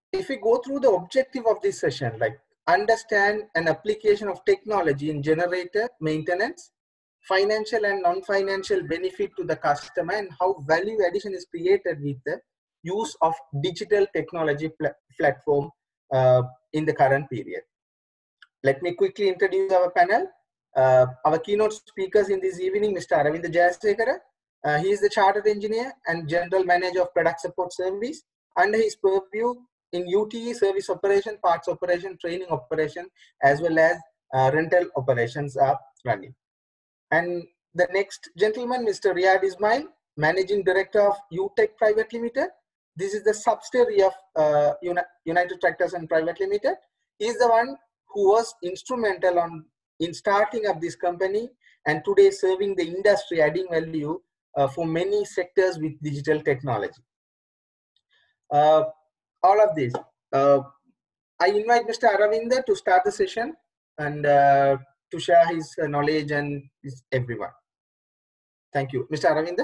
if we go through the objective of this session, like understand an application of technology in generator maintenance, financial and non-financial benefit to the customer, and how value addition is created with the use of digital technology platform in the current period. Let me quickly introduce our panel. Our keynote speakers in this evening, Mr. Aravinda Jayasekara. He is the Chartered Engineer and General Manager of Product Support Service. Under his purview in UTE, service operation, parts operation, training operation, as well as rental operations are running. And the next gentleman, Mr. Riyad Ismail, Managing Director of UTech Private Limited. This is the subsidiary of United Tractors and Private Limited. He is the one who was instrumental in starting up this company and today serving the industry, adding value for many sectors with digital technology. All of this. I invite Mr. Aravinda to start the session and to share his knowledge and everyone. Thank you. Mr. Aravinda.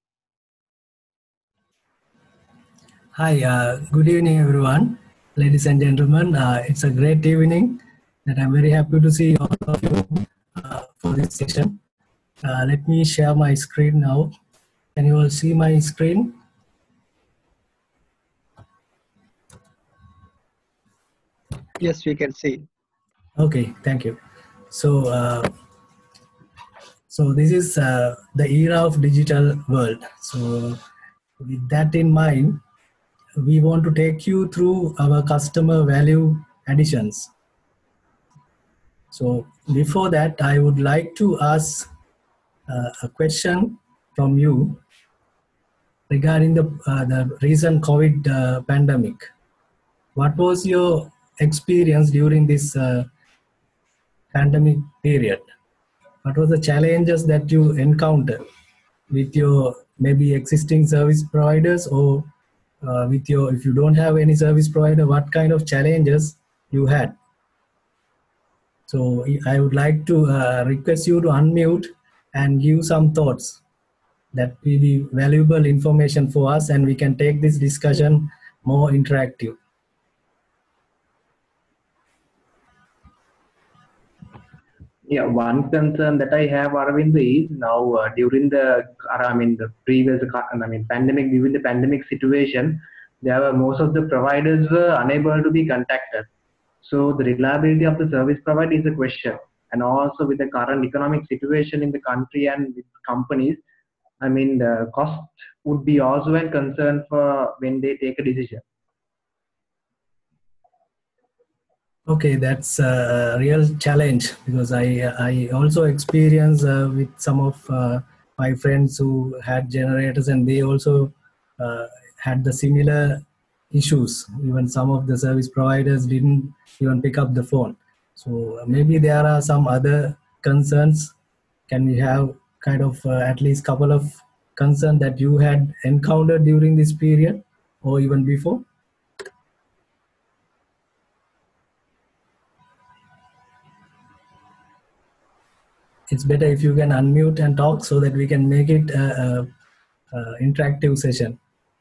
Hi, good evening, everyone. Ladies and gentlemen, it's a great evening that I'm very happy to see all of you for this session. Let me share my screen now. Can you all see my screen? Yes, we can see. Okay, thank you. So, so this is the era of digital world. So with that in mind, we want to take you through our customer value additions. So before that, I would like to ask a question from you regarding the recent COVID pandemic. What was your experience during this pandemic period? What were the challenges that you encountered with your maybe existing service providers, or with your, if you don't have any service provider, what kind of challenges you had? So I would like to request you to unmute and give some thoughts. That will be valuable information for us, and we can take this discussion more interactive. Yeah, one concern that I have, Aravind, is now during the previous pandemic, during the pandemic situation, most of the providers were unable to be contacted. So the reliability of the service provider is a question, and also with the current economic situation in the country and with companies, the cost would be also a concern for when they take a decision. Okay, that's a real challenge, because I also experience with some of my friends who had generators, and they also had the similar issues. Even some of the service providers didn't even pick up the phone. So maybe there are some other concerns. Can we have kind of at least couple of concerns that you had encountered during this period or even before? It's better if you can unmute and talk so that we can make it a interactive session.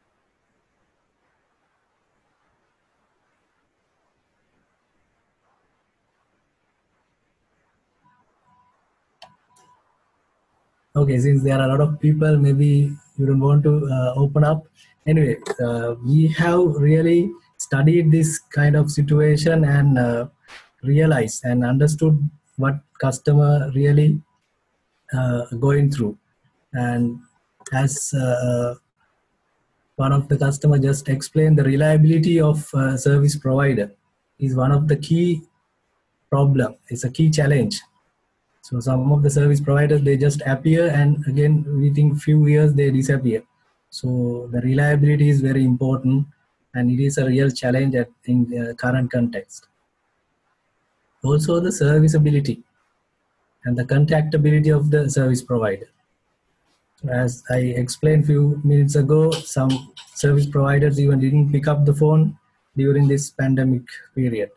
Okay, since there are a lot of people, maybe you don't want to open up. Anyway, we have really studied this kind of situation and realized and understood what customer really going through. And as one of the customer just explained, the reliability of service provider is one of the key problem. It's a key challenge. So some of the service providers, they just appear and again within few years they disappear. So the reliability is very important, and it is a real challenge in the current context. Also the serviceability and the contactability of the service provider. As I explained few minutes ago, some service providers even didn't pick up the phone during this pandemic period.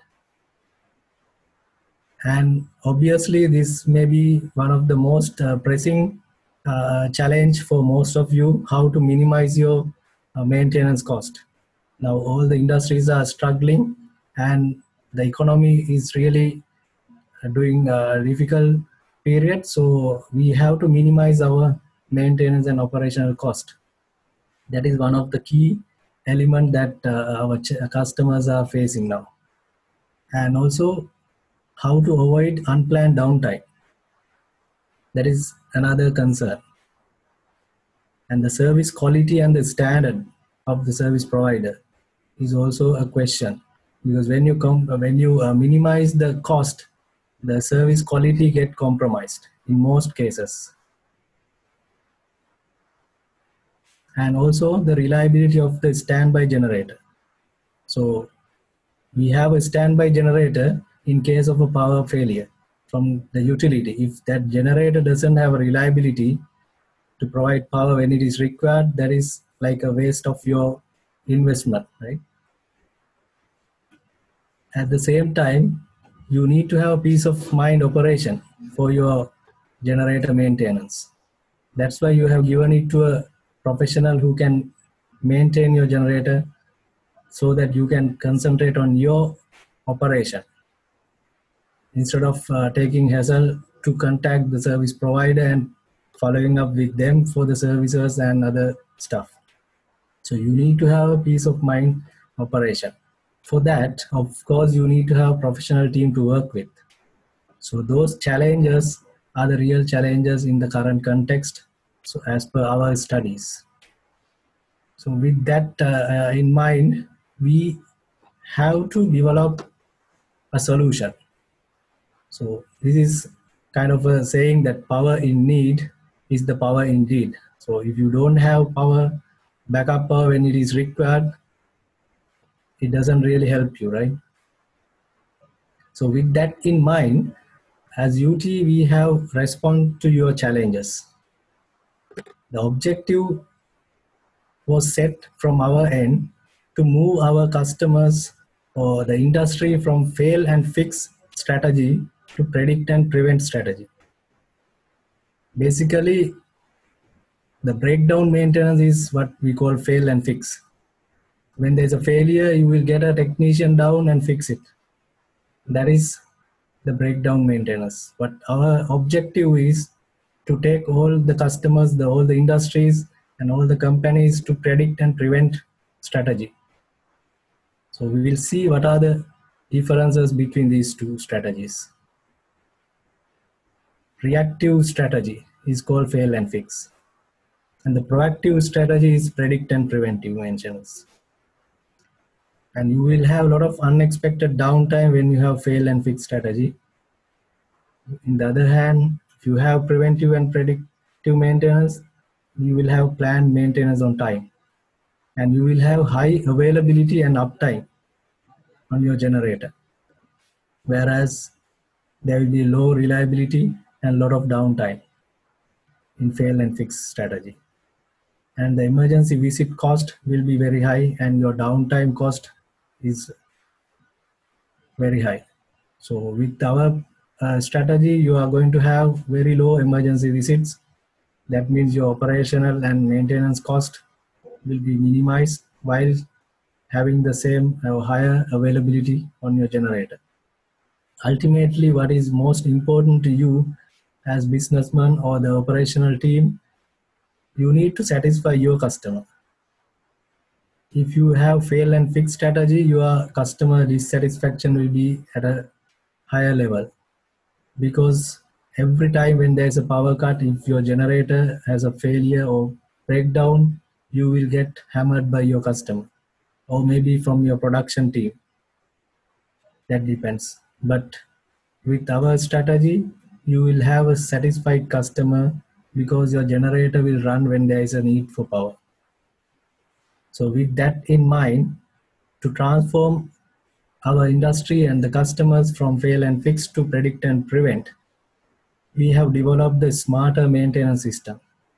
And obviously this may be one of the most pressing challenge for most of you, how to minimize your maintenance cost. Now all the industries are struggling, and the economy is really doing a difficult period. So we have to minimize our maintenance and operational cost. That is one of the key element that our customers are facing now. And also how to avoid unplanned downtime. That is another concern. And the service quality and the standard of the service provider is also a question, because when you minimize the cost, the service quality get compromised in most cases. And also the reliability of the standby generator. So we have a standby generator in case of a power failure from the utility. If that generator doesn't have a reliability to provide power when it is required, that is like a waste of your investment, right? At the same time, you need to have a peace of mind operation for your generator maintenance. That's why you have given it to a professional who can maintain your generator so that you can concentrate on your operation instead of taking hassle to contact the service provider and following up with them for the services and other stuff. So you need to have a peace of mind operation. For that, of course, you need to have a professional team to work with. So those challenges are the real challenges in the current context, so as per our studies. So with that in mind, we have to develop a solution. So this is kind of a saying that power in need is the power indeed. So if you don't have power, backup power when it is required, it doesn't really help you, right? So with that in mind, as UT, we have responded to your challenges. The objective was set from our end to move our customers or the industry from fail and fix strategy to predict and prevent strategy. Basically, the breakdown maintenance is what we call fail and fix. When there's a failure, you will get a technician down and fix it. That is the breakdown maintenance. But our objective is to take all the customers, all the industries and all the companies to predict and prevent strategy. So we will see what are the differences between these two strategies. Reactive strategy is called fail and fix. And the proactive strategy is predict and preventive maintenance. And you will have a lot of unexpected downtime when you have fail and fix strategy. On the other hand, if you have preventive and predictive maintenance, you will have planned maintenance on time. And you will have high availability and uptime on your generator. Whereas there will be low reliability and a lot of downtime in fail and fix strategy. And the emergency visit cost will be very high and your downtime cost is very high. So with our strategy, you are going to have very low emergency visits. That means your operational and maintenance cost will be minimized while having the same higher availability on your generator. Ultimately, what is most important to you as businessman or the operational team, you need to satisfy your customer. If you have fail and fix strategy, your customer dissatisfaction will be at a higher level, because every time when there's a power cut, if your generator has a failure or breakdown, you will get hammered by your customer or maybe from your production team. That depends. But with our strategy, you will have a satisfied customer because your generator will run when there is a need for power. So with that in mind, to transform our industry and the customers from fail and fix to predict and prevent, we have developed the smarter maintenance system.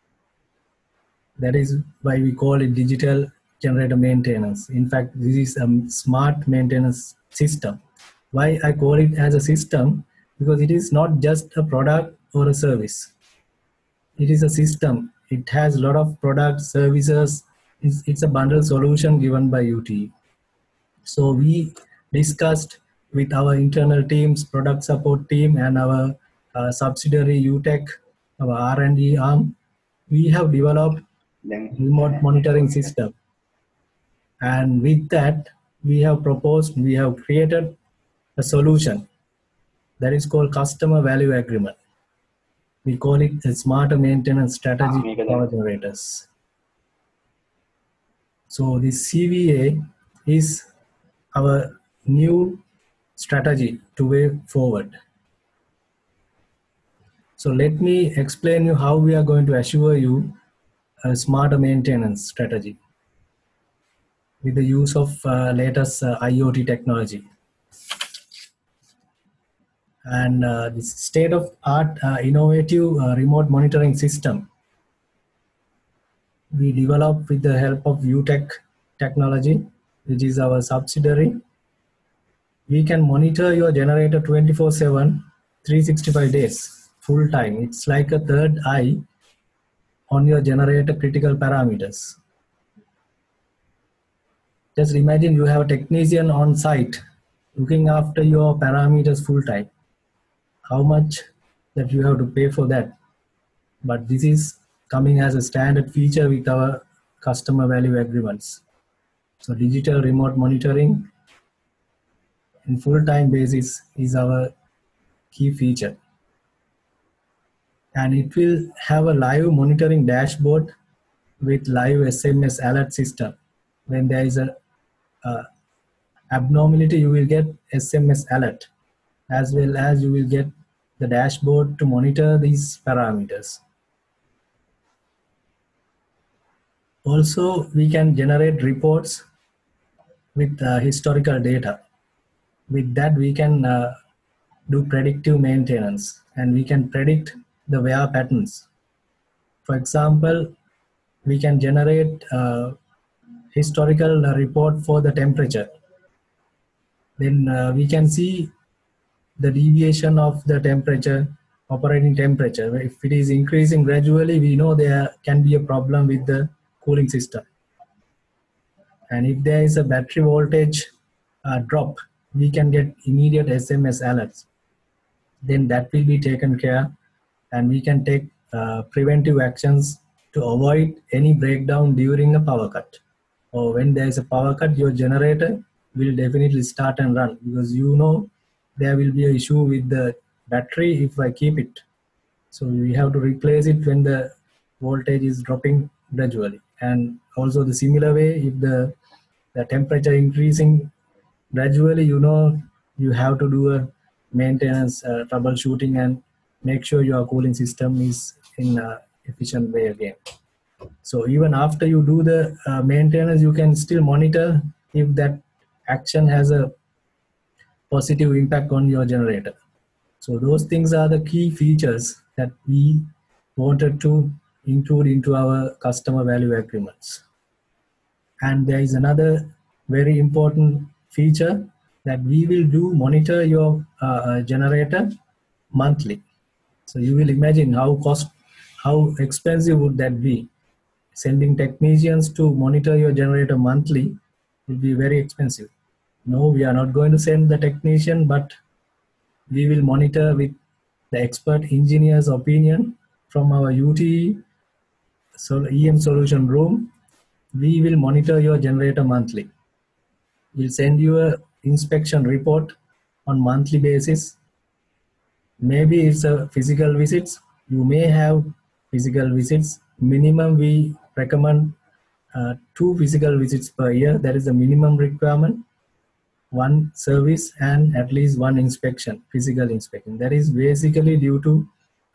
That is why we call it digital generator maintenance. In fact, this is a smart maintenance system. Why I call it as a system? Because it is not just a product or a service. It is a system. It has a lot of products, services, It's a bundle solution given by UTE. So we discussed with our internal teams, product support team, and our subsidiary UTech, our R&D arm. We have developed remote monitoring system, and with that, we have created a solution that is called customer value agreement. We call it a smarter maintenance strategy for power generators. So the CVA is our new strategy to way forward. So let me explain you how we are going to assure you a smarter maintenance strategy with the use of latest IoT technology. And this state-of-art innovative remote monitoring system we developed with the help of UTech technology, which is our subsidiary. We can monitor your generator 24/7, 365 days, full time. It's like a third eye on your generator critical parameters. Just imagine you have a technician on site looking after your parameters full time. How much that you have to pay for that? But this is coming as a standard feature with our customer value agreements. So digital remote monitoring in full-time basis is our key feature. And it will have a live monitoring dashboard with live SMS alert system. When there is a abnormality, you will get SMS alert, as well as you will get the dashboard to monitor these parameters. Also, we can generate reports with historical data. With that, we can do predictive maintenance, and we can predict the wear patterns. For example, we can generate historical report for the temperature. Then we can see the deviation of the temperature, operating temperature. If it is increasing gradually, we know there can be a problem with the cooling system. And if there is a battery voltage drop, we can get immediate SMS alerts. Then that will be taken care, and we can take preventive actions to avoid any breakdown during a power cut. Or when there is a power cut, your generator will definitely start and run, because you know there will be an issue with the battery if I keep it. So we have to replace it when the voltage is dropping gradually. And also the similar way, if the temperature increasing gradually, you know you have to do a maintenance troubleshooting and make sure your cooling system is in an efficient way again. So even after you do the maintenance, you can still monitor if that action has a positive impact on your generator. So those things are the key features that we wanted to include into our customer value agreements. And there is another very important feature that we will do monitor your generator monthly. So you will imagine how expensive would that be. Sending technicians to monitor your generator monthly will be very expensive. No, we are not going to send the technician, but we will monitor with the expert engineer's opinion from our UTE EM solution room. We will monitor your generator monthly. We'll send you an inspection report on monthly basis. Maybe it's a physical visits. You may have physical visits. Minimum we recommend 2 physical visits per year. That is the minimum requirement. 1 service and at least 1 inspection, physical inspection. That is basically due to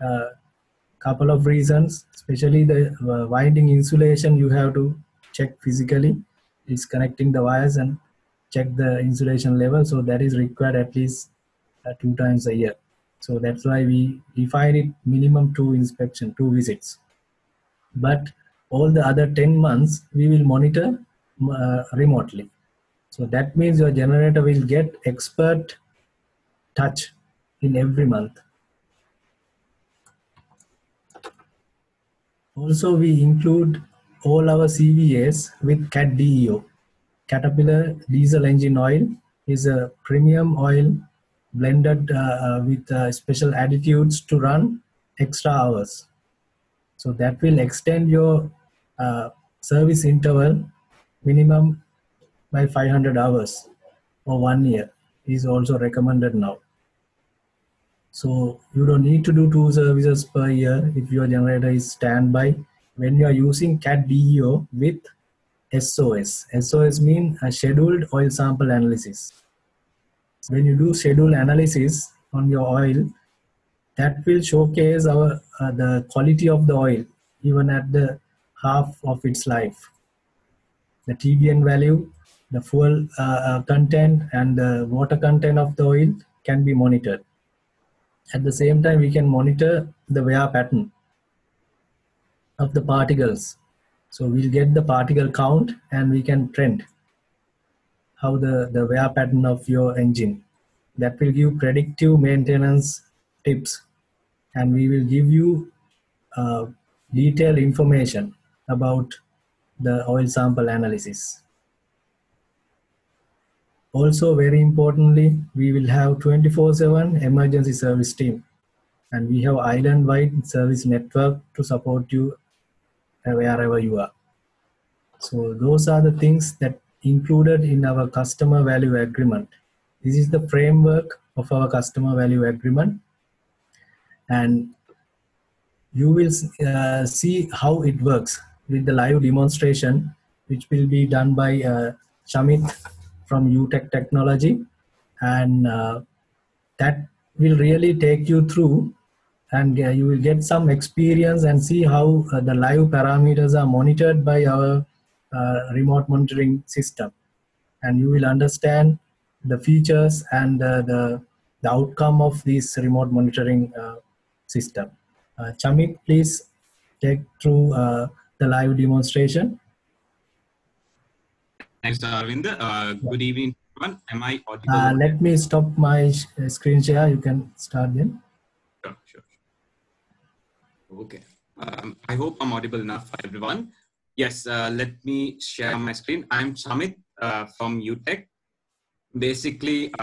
couple of reasons, especially the winding insulation. You have to check physically. It's connecting the wires and check the insulation level. So that is required at least 2 times a year. So that's why we define it minimum 2 inspection, 2 visits. But all the other 10 months, we will monitor remotely. So that means your generator will get expert touch in every month. Also, we include all our CVAs with CAT DEO. Caterpillar diesel engine oil is a premium oil blended with special additives to run extra hours. So that will extend your service interval minimum by 500 hours or 1 year is also recommended now. So you don't need to do 2 services per year if your generator is standby when you are using CAT DEO with SOS. SOS means a scheduled oil sample analysis. When you do scheduled analysis on your oil, that will showcase the quality of the oil even at the half of its life. The TBN value, the fuel content, and the water content of the oil can be monitored. At the same time, we can monitor the wear pattern of the particles. So we'll get the particle count and we can trend how the wear pattern of your engine. That will give predictive maintenance tips, and we will give you detailed information about the oil sample analysis. Also, very importantly, we will have 24/7 emergency service team, and we have island-wide service network to support you wherever you are. So those are the things that included in our customer value agreement. This is the framework of our customer value agreement, and you will see how it works with the live demonstration, which will be done by Shamit from UTech Technology, and that will really take you through, and you will get some experience and see how the live parameters are monitored by our remote monitoring system, and you will understand the features and the outcome of this remote monitoring system. Chamit, please take through the live demonstration. Thanks, Arvind. Good evening, everyone. Am I audible? Let me stop my screen share. You can start then. Sure. Okay. I hope I'm audible enough for everyone. Yes, let me share my screen. I'm Shamit from UTech. Basically,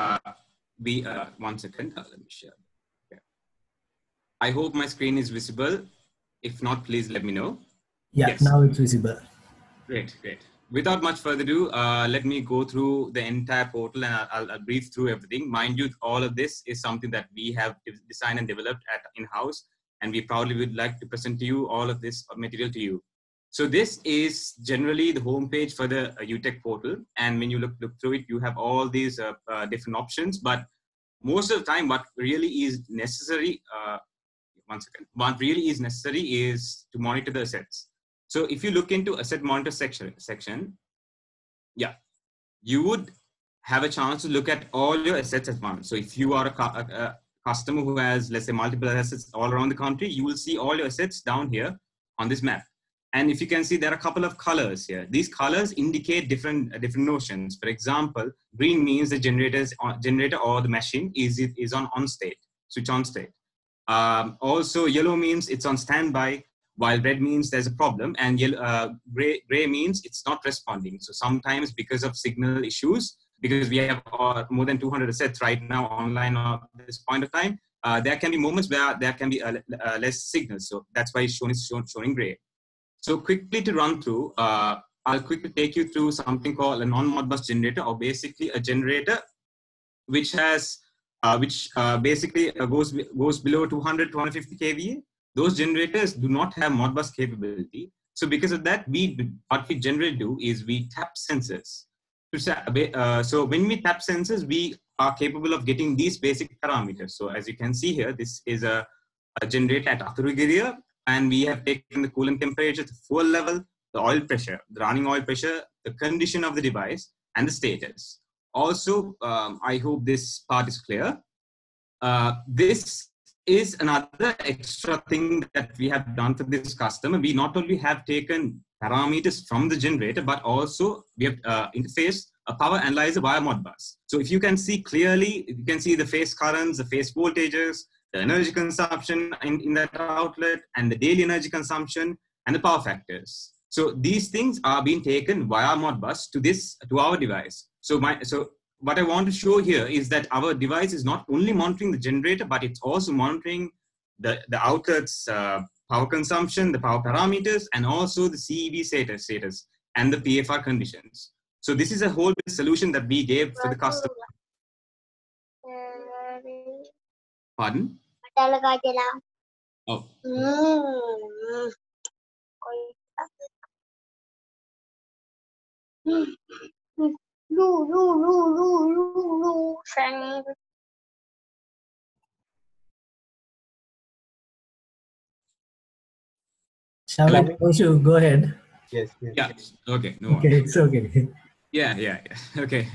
one second, let me share. Okay. I hope my screen is visible. If not, please let me know. Yeah, yes. Now it's visible. Great. Without much further ado, let me go through the entire portal, and I'll brief through everything. Mind you, all of this is something that we have designed and developed at in-house, and we proudly would like to present to you all of this material to you. So this is generally the homepage for the UTech portal, and when you look through it, you have all these different options. But most of the time, what really is necessary, what really is necessary is to monitor the assets. So if you look into asset monitor section, yeah, you would have a chance to look at all your assets at once. So if you are a customer who has, let's say, multiple assets all around the country, you will see all your assets down here on this map. And if you can see, there are a couple of colors here. These colors indicate different notions. For example, green means the generator or the machine is on state, switch on state. Also, yellow means it's on standby, while red means there's a problem, and gray means it's not responding. So sometimes because of signal issues, because we have more than 200 assets right now online at this point of time, there can be moments where there can be less signal. So that's why it's showing gray. So quickly to run through, I'll quickly take you through something called a non-Modbus generator, or basically a generator which has, basically goes below 200, 250 kVA. Those generators do not have Modbus capability. So because of that, what we generally do is we tap sensors. So when we tap sensors, we are capable of getting these basic parameters. So as you can see here, this is a generator at Atharugiriya, and we have taken the coolant temperature, the fuel level, the oil pressure, the running oil pressure, the condition of the device, and the status. Also, I hope this part is clear. This is another extra thing that we have done for this customer. We not only have taken parameters from the generator, but also we have interfaced a power analyzer via Modbus. So if you can see clearly, you can see the phase currents, the phase voltages, the energy consumption in that outlet, and the daily energy consumption, and the power factors. So these things are being taken via Modbus to our device. So what I want to show here is that our device is not only monitoring the generator, but it's also monitoring the outlet's power consumption, the power parameters, and also the CEV status and the PFR conditions. So this is a whole solution that we gave for the customer. Pardon? Oh. Shall we push you? Go ahead. Yes, yes. Yeah. Okay. No Okay, worries. it's okay. Yeah. Okay.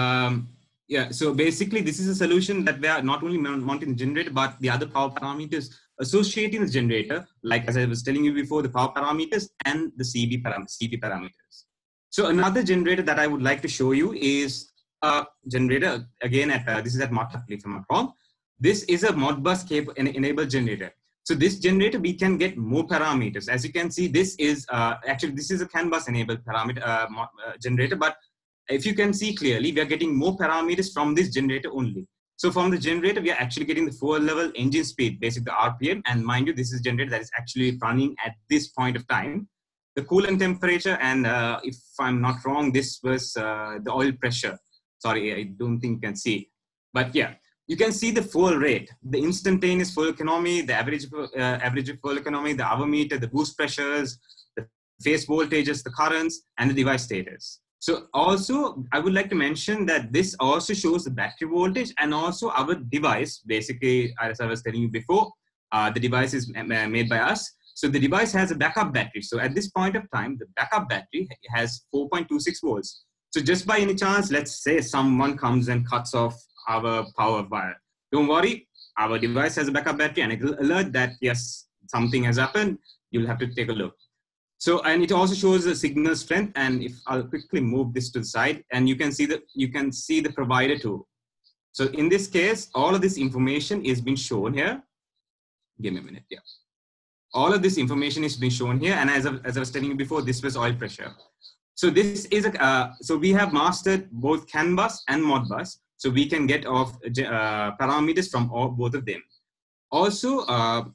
Yeah. So basically, this is a solution that we are not only mounting the generator, but the other power parameters associating the generator, like as I was telling you before, the power parameters and the CP parameters. So another generator that I would like to show you is a generator again at this is at MATLAB, if I'm not wrong. This is a Modbus enabled generator. So this generator, we can get more parameters. As you can see, this is actually this is a CAN bus enabled parameter generator. But if you can see clearly, we are getting more parameters from this generator only. So from the generator, we are actually getting the 4-level engine speed, basically the RPM. And mind you, this is a generator that is actually running at this point of time. The coolant temperature, and if I'm not wrong, this was the oil pressure. Sorry, I don't think you can see. But yeah, you can see the fuel rate, the instantaneous fuel economy, the average fuel economy, the hour meter, the boost pressures, the phase voltages, the currents, and the device status. So also, I would like to mention that this also shows the battery voltage and also our device. Basically, as I was telling you before, the device is made by us. So the device has a backup battery. So at this point of time, the backup battery has 4.26 volts. So just by any chance, let's say someone comes and cuts off our power wire. Don't worry, our device has a backup battery and it will alert that yes, something has happened. You'll have to take a look. So, and it also shows the signal strength. And if I'll quickly move this to the side, and you can see the provider too. So in this case, all of this information is being shown here. Give me a minute. Yeah. All of this information is being shown here. And as I was telling you before, this was oil pressure. So this is so we have mastered both CAN bus and Modbus. So we can get off parameters from both of them. Also,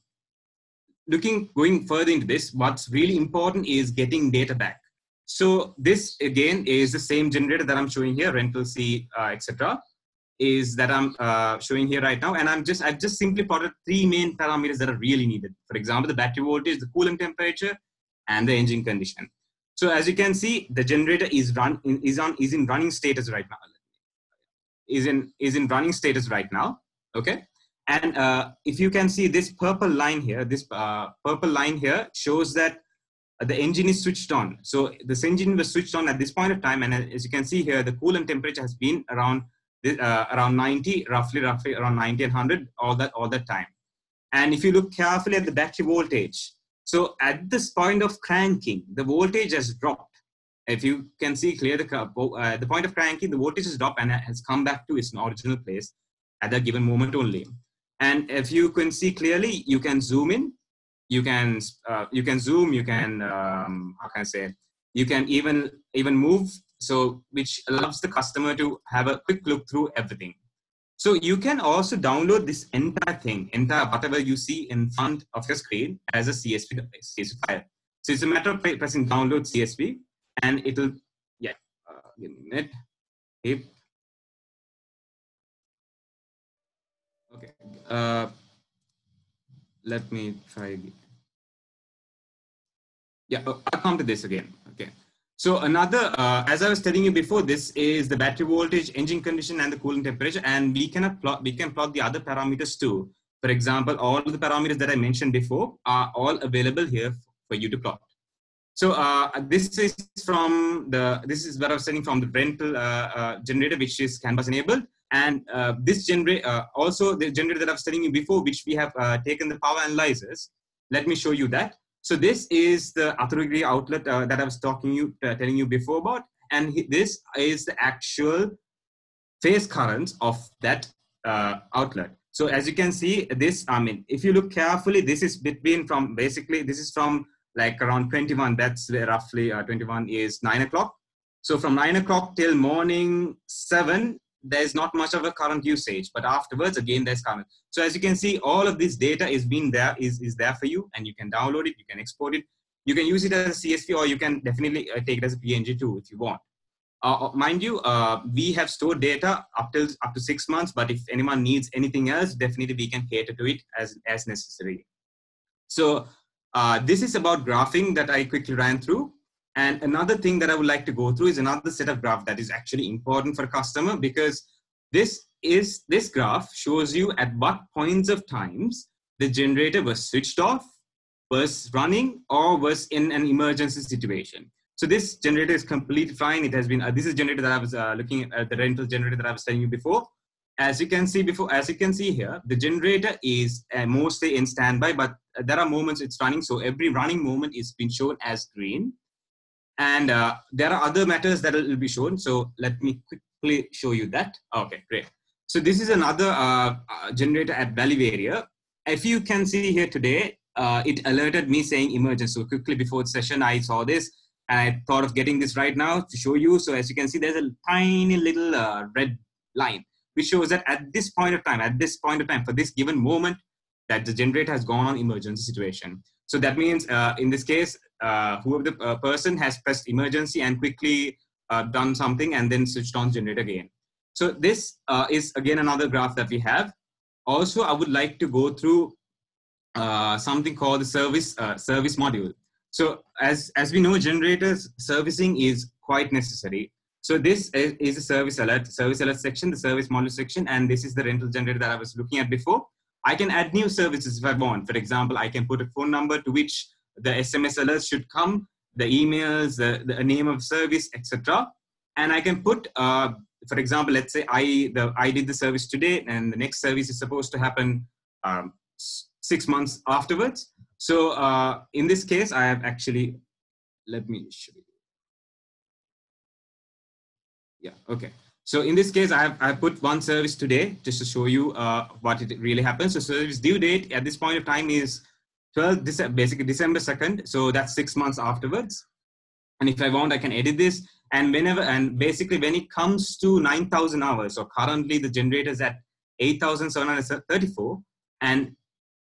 going further into this, what's really important is getting data back. So this again is the same generator that I'm showing here, rental C, etc. is that I'm showing here right now. And I've just simply plotted 3 main parameters that are really needed. For example, the battery voltage, the coolant temperature, and the engine condition. So as you can see, the generator is in running status right now. Is in running status right now. Okay. And if you can see this purple line here, shows that the engine is switched on. So this engine was switched on at this point of time. And as you can see here, the coolant temperature has been around 90, roughly around 90 and 100 all that time. And if you look carefully at the battery voltage, so at this point of cranking, the voltage has dropped. If you can see clearly, the point of cranking, the voltage has dropped and has come back to its original place at that given moment only. And if you can see clearly, you can zoom in, you can zoom, you can how can I say, you can even move. So which allows the customer to have a quick look through everything. So you can also download this entire whatever you see in front of your screen as a CSV file. So it's a matter of pressing download CSV, and it'll, yeah, give me a minute. Okay, let me try. Yeah, I'll come to this again. Okay. So another, as I was telling you before, this is the battery voltage, engine condition, and the coolant temperature, and we can plot the other parameters too. For example, all of the parameters that I mentioned before are all available here for you to plot. So this is what I was saying from the rental generator, which is CAN bus enabled, and this generator also the generator that I was telling you before, which we have taken the power analyzers. Let me show you that. So this is the authority outlet that I was telling you before about, and this is the actual phase currents of that outlet. So as you can see, this, I mean, if you look carefully, this is from like around 21, that's roughly 21 is 9 o'clock. So from 9 o'clock till morning 7, there's not much of a current usage, but afterwards, again, there's current. So as you can see, all of this data is there for you, and you can download it, you can export it, you can use it as a CSV, or you can definitely take it as a PNG too if you want. Mind you, we have stored data up to 6 months, but if anyone needs anything else, definitely we can cater to it as necessary. So this is about graphing that I quickly ran through. And another thing that I would like to go through is another set of graph that is actually important for a customer, because this graph shows you at what points of times the generator was switched off, was running, or was in an emergency situation. So this generator is completely fine. It has been, this is generator that I was looking at, the rental generator that I was telling you before. As you can see here, the generator is mostly in standby, but there are moments it's running. So every running moment is being shown as green. And there are other matters that will be shown. So let me quickly show you that. Okay, great. So this is another generator at Valleyvaria. If you can see here today, it alerted me saying emergency. So quickly before the session, I saw this. And I thought of getting this right now to show you. So as you can see, there's a tiny little red line, which shows that at this point of time, for this given moment, that the generator has gone on emergency situation. So that means in this case, whoever the person has pressed emergency and quickly done something and then switched on generator again. So this is again another graph that we have. Also, I would like to go through something called the service module. So as we know, generators servicing is quite necessary. So this is a service alert section, the service module section, and this is the rental generator that I was looking at before. I can add new services if I want. For example, I can put a phone number to which the SMS alerts should come, the emails, the name of service, etc. And I can put, for example, let's say I did the service today, and the next service is supposed to happen 6 months afterwards. So in this case, I have actually, let me show you. Yeah, okay. So in this case, I put one service today just to show you what it really happens. So service due date at this point of time is basically December 2nd. So that's 6 months afterwards. And if I want, I can edit this. And basically when it comes to 9,000 hours, so currently the generator is at 8,734 and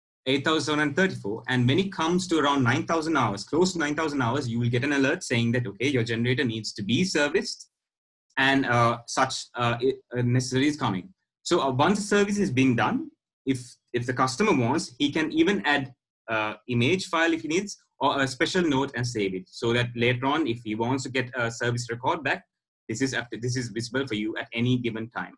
8,734. And when it comes to around 9,000 hours, close to 9,000 hours, you will get an alert saying that, okay, your generator needs to be serviced and such necessary is coming. So once the service is being done, if the customer wants, he can even add image file if he needs, or a special note and save it, so that later on, if he wants to get a service record back, this is visible for you at any given time.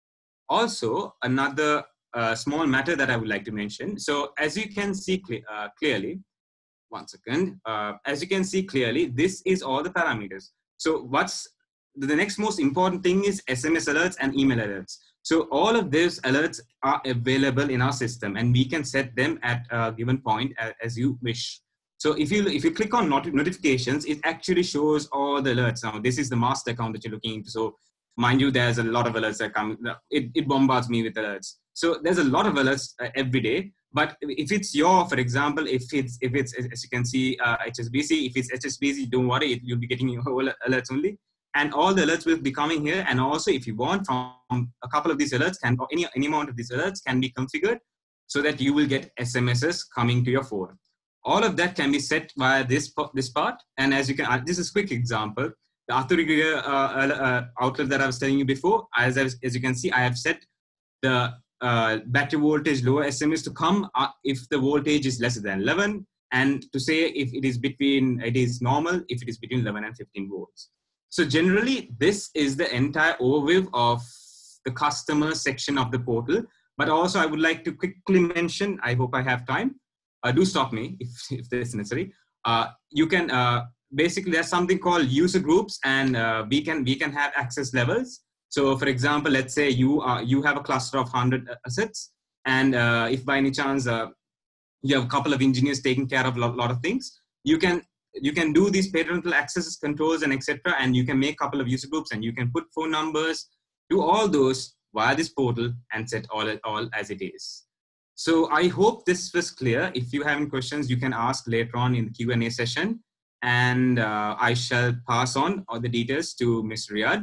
Also, another small matter that I would like to mention. So as you can see clearly, one second, as you can see clearly, this is all the parameters. So what's the next most important thing is SMS alerts and email alerts. So all of these alerts are available in our system, and we can set them at a given point as you wish. So if you click on notifications, it actually shows all the alerts. Now this is the master account that you're looking into. So mind you, there's a lot of alerts that come. It bombards me with alerts. So there's a lot of alerts every day. But if it's for example, if it's as you can see HSBC, if it's HSBC, don't worry, you'll be getting your whole alerts only. And all the alerts will be coming here. And also, if you want, from a couple of these alerts, or any amount of these alerts can be configured so that you will get SMSs coming to your phone. All of that can be set via this part. And as you can, this is a quick example. The Authority outlet that I was telling you before, as you can see, I have set the battery voltage lower SMS to come if the voltage is less than 11, and to say if it is normal if it is between 11 and 15 volts. So generally, this is the entire overview of the customer section of the portal. But also, I would like to quickly mention, I hope I have time. Do stop me if that's necessary. You can basically, there's something called user groups, and we can have access levels. So for example, let's say you have a cluster of 100 assets, and if by any chance you have a couple of engineers taking care of a lot of things, you can do these parental access controls and etc. And you can make a couple of user groups, and you can put phone numbers, do all those via this portal and set all as it is. So I hope this was clear. If you have any questions, you can ask later on in the Q&A session, and I shall pass on all the details to Ms. Riyadh.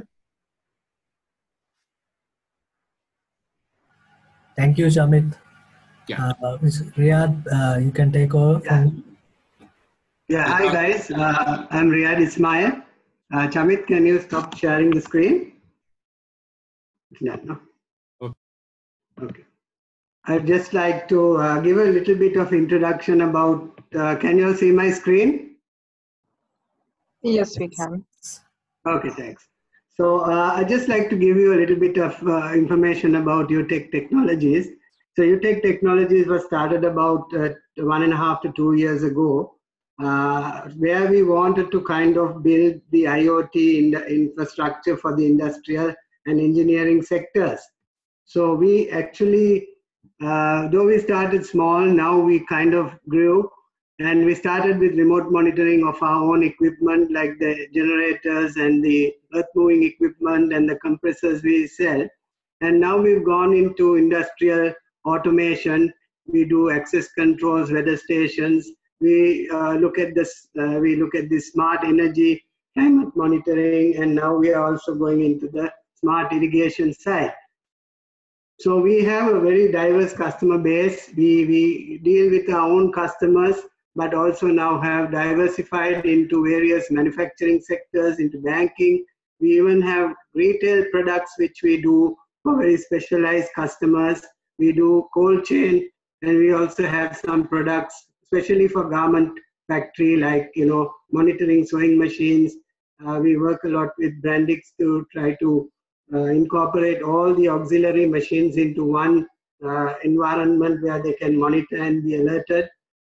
Thank you, Shamit. Yeah. Ms. Riyadh, you can take over. Yeah, hi guys. I'm Riyadh Ismail. Chamit, can you stop sharing the screen? No. Okay. I'd just like to give a little bit of introduction about, can you all see my screen? Yes, we can. Okay, thanks. So I'd just like to give you a little bit of information about UTech Technologies. So UTech Technologies was started about 1.5 to 2 years ago, where we wanted to kind of build the IoT in the infrastructure for the industrial and engineering sectors. So we actually, though we started small, now we kind of grew, and we started with remote monitoring of our own equipment, like the generators and the earth moving equipment and the compressors we sell. And now we've gone into industrial automation. We do access controls, weather stations. We look at this. We look at the smart energy, climate monitoring, and now we are also going into the smart irrigation side. So we have a very diverse customer base. We deal with our own customers, but also now have diversified into various manufacturing sectors, into banking. We even have retail products which we do for very specialized customers. We do cold chain, and we also have some products, especially for garment factory, like monitoring sewing machines. We work a lot with Brandix to try to incorporate all the auxiliary machines into one environment where they can monitor and be alerted.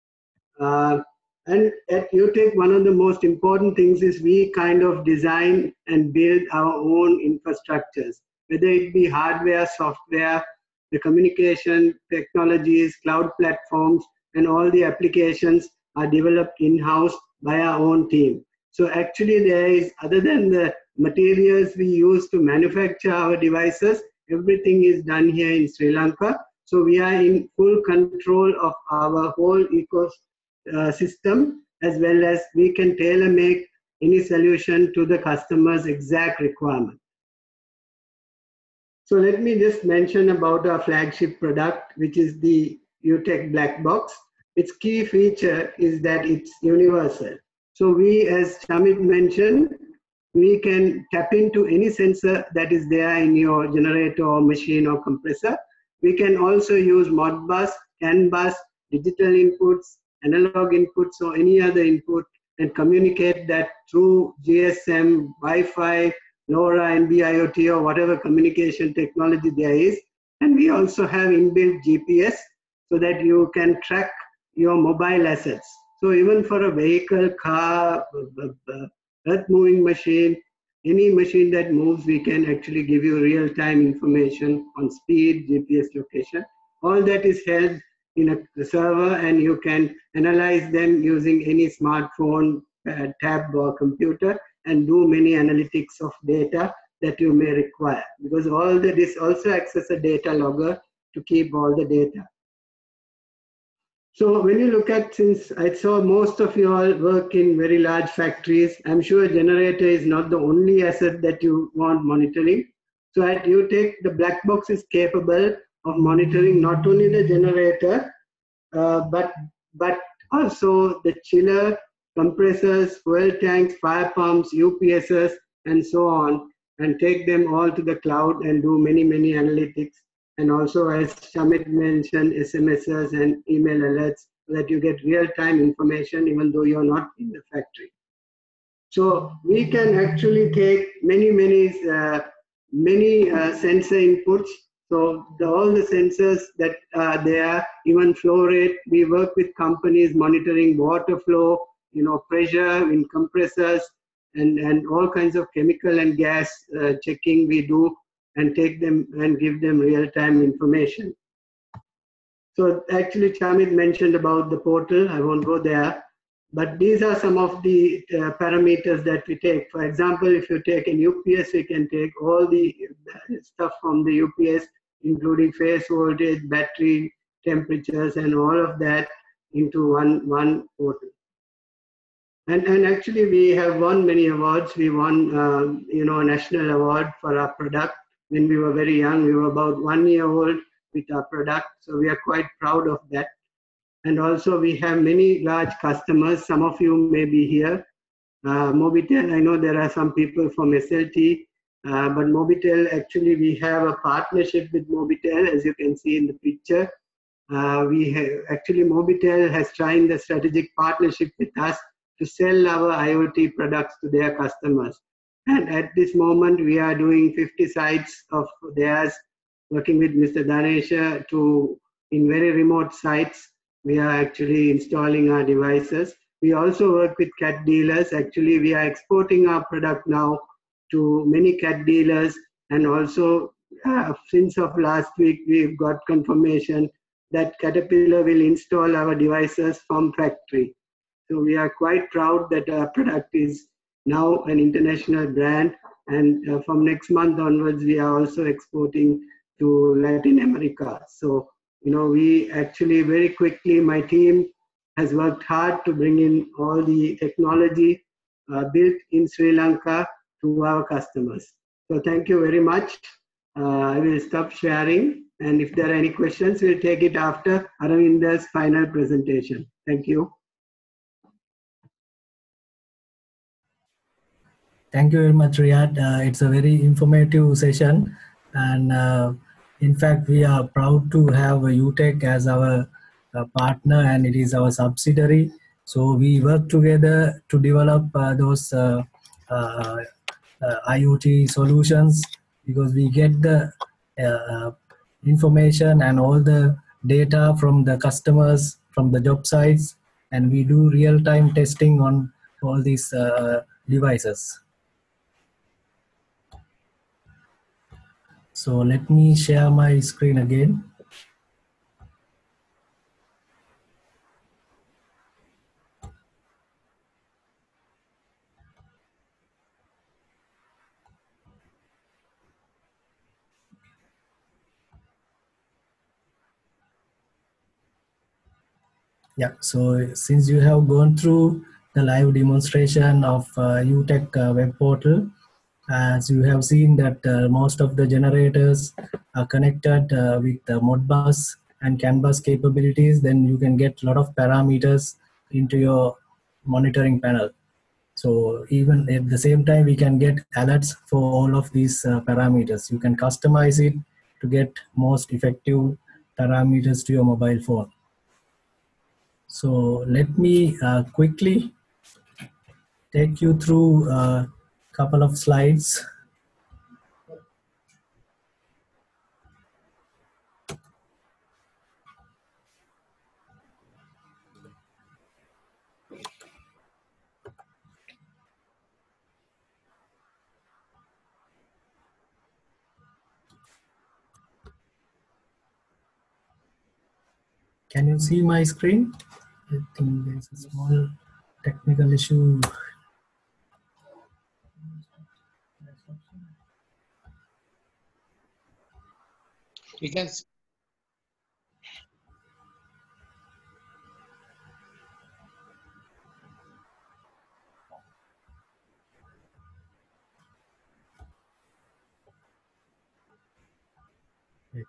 And at UTech, one of the most important things is we kind of design and build our own infrastructures, whether it be hardware, software, the communication technologies, cloud platforms, and all the applications are developed in-house by our own team. So actually there is, other than the materials we use to manufacture our devices, everything is done here in Sri Lanka. So we are in full control of our whole ecosystem, as well as we can tailor make any solution to the customer's exact requirement. So let me just mention about our flagship product, which is the UTech Black Box. Its key feature is that it's universal. So we, as Shamit mentioned, we can tap into any sensor that is there in your generator or machine or compressor. We can also use Modbus, CAN bus, digital inputs, analog inputs, or any other input, and communicate that through GSM, Wi-Fi, LoRa, NB-IoT, or whatever communication technology there is. And we also have inbuilt GPS so that you can track your mobile assets. So even for a vehicle, car, earth-moving machine, any machine that moves, we can actually give you real-time information on speed, GPS location. All that is held in a server, and you can analyze them using any smartphone, tab, or computer, and do many analytics of data that you may require. Because all that is also access a data logger to keep all the data. So when you look at, since I saw most of you all work in very large factories, I'm sure a generator is not the only asset that you want monitoring. So at UTech, the black box is capable of monitoring not only the generator, but also the chiller, compressors, fuel tanks, fire pumps, UPSs, and so on, and take them all to the cloud and do many, many analytics. And also, as Shamit mentioned, SMSs and email alerts, so that you get real-time information even though you're not in the factory. So we can actually take many sensor inputs. So all the sensors that are there, even flow rate, we work with companies monitoring water flow, pressure in compressors, and all kinds of chemical and gas checking we do, and take them and give them real-time information. So actually, Shamit mentioned about the portal. I won't go there, but these are some of the parameters that we take. For example, if you take an UPS, we can take all the stuff from the UPS, including phase voltage, battery, temperatures, and all of that into one portal. And actually, we have won many awards. We won, a national award for our product when we were very young. We were about 1 year old with our product, so we are quite proud of that. And also, we have many large customers. Some of you may be here. Mobitel, I know there are some people from SLT, but Mobitel, actually, we have a partnership with Mobitel, as you can see in the picture. Mobitel has signed a strategic partnership with us to sell our IoT products to their customers. And at this moment, we are doing 50 sites of theirs, working with Mr. Danesha in very remote sites. We are actually installing our devices. We also work with cat dealers. Actually, we are exporting our product now to many cat dealers. And also, since of last week, we've got confirmation that Caterpillar will install our devices from factory. So we are quite proud that our product is now an international brand. And from next month onwards, we are also exporting to Latin America. So, we actually very quickly, my team has worked hard to bring in all the technology built in Sri Lanka to our customers. So thank you very much. I will stop sharing. And if there are any questions, we'll take it after Aravinda's final presentation. Thank you. Thank you very much, Riyad. It's a very informative session. And in fact, we are proud to have UTech as our partner, and it is our subsidiary. So we work together to develop those IoT solutions, because we get the information and all the data from the customers, from the job sites, and we do real-time testing on all these devices. So let me share my screen again. Yeah, so since you have gone through the live demonstration of UTech web portal, as you have seen that most of the generators are connected with Modbus and CAN bus capabilities, then you can get a lot of parameters into your monitoring panel. So even at the same time, we can get alerts for all of these parameters. You can customize it to get most effective parameters to your mobile phone. So let me quickly take you through a couple of slides. Can you see my screen? I think there's a small technical issue. We can. Wait.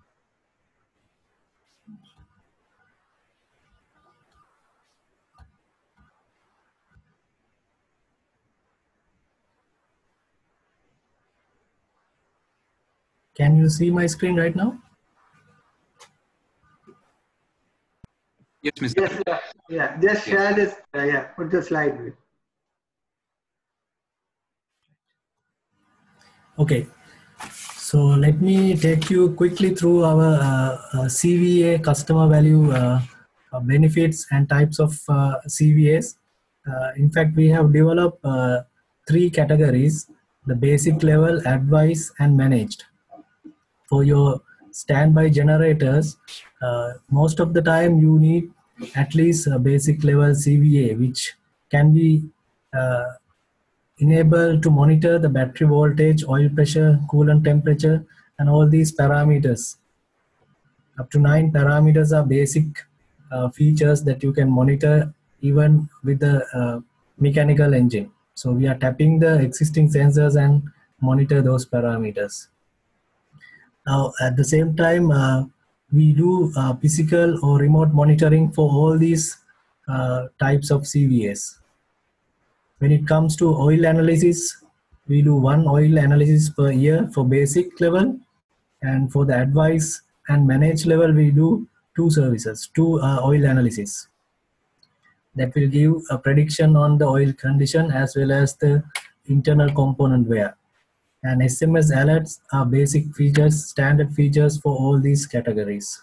Can you see my screen right now? Yes, Mr. Yes, yeah. Just share this. Put the slide with. Okay. So let me take you quickly through our CVA, customer value benefits and types of CVAs. In fact, we have developed 3 categories: the basic level, advice, and managed. For your standby generators, most of the time you need at least a basic level CVA, which can be enabled to monitor the battery voltage, oil pressure, coolant temperature, and all these parameters. Up to 9 parameters are basic features that you can monitor even with the mechanical engine. So we are tapping the existing sensors and monitor those parameters. Now, at the same time, we do physical or remote monitoring for all these types of CVAs. When it comes to oil analysis, we do one oil analysis per year for basic level, and for the advice and manage level, we do two services, two oil analysis that will give a prediction on the oil condition as well as the internal component wear. And SMS alerts are basic features, standard features for all these categories.